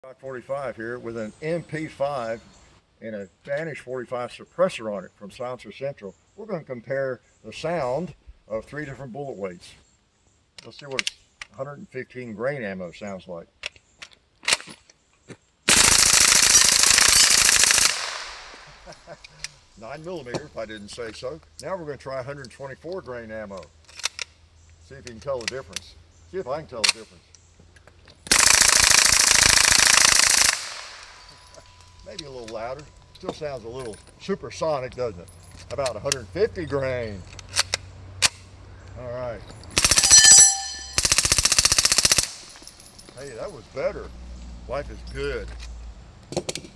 45 here with an MP5 and a Vanish 45 suppressor on it from Silencer Central. We're going to compare the sound of 3 different bullet weights. Let's see what 115 grain ammo sounds like. Nine millimeter, if I didn't say so. Now we're going to try 124 grain ammo. See if you can tell the difference. See if I can tell the difference. Maybe a little louder. Still sounds a little supersonic, doesn't it? About 150 grain. All right. Hey, that was better. Life is good.